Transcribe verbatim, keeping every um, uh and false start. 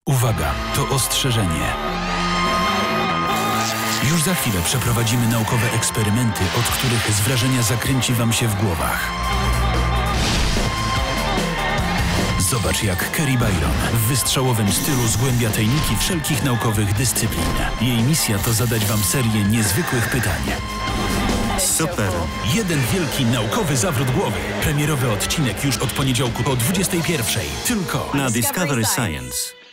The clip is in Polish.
Uwaga, to ostrzeżenie. Już za chwilę przeprowadzimy naukowe eksperymenty, od których z wrażenia zakręci wam się w głowach. Zobacz, jak Keri Byron w wystrzałowym stylu zgłębia tajniki wszelkich naukowych dyscyplin. Jej misja to zadać wam serię niezwykłych pytań. Super! Jeden wielki naukowy zawrót głowy. Premierowy odcinek już od poniedziałku o dwudziestej pierwszej. Tylko na Discovery Science.